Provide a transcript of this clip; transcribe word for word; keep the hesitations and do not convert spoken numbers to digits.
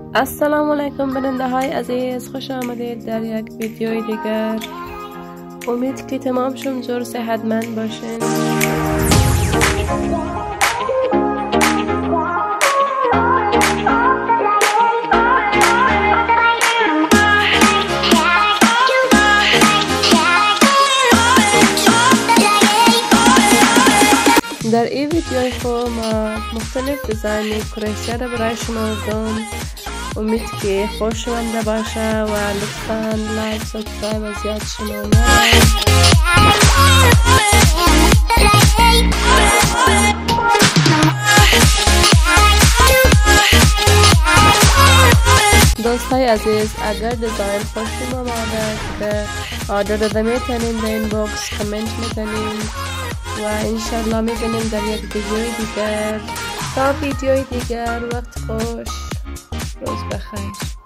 السلام علیکم بیننده های عزیز، خوش آمدید در یک ویدیوی دیگر. امید که تمام شما جور صحتمند باشین. در این ویدیوی خود ما مختلف دیزاین کروسیه را برای شما آوردم. امید که خوشمنده باشه و لطفاً لایک، سابسکرایب و زیاد شما نرید. دوستای عزیز، اگر دیزاین خوش شما آمده که آرڈر داده میتونین در این باکس کامنت میتونین و انشالله میبینیم در یک ویدیوی دیگر. تا ویدیوی دیگر، وقت خوش، روز بخیر.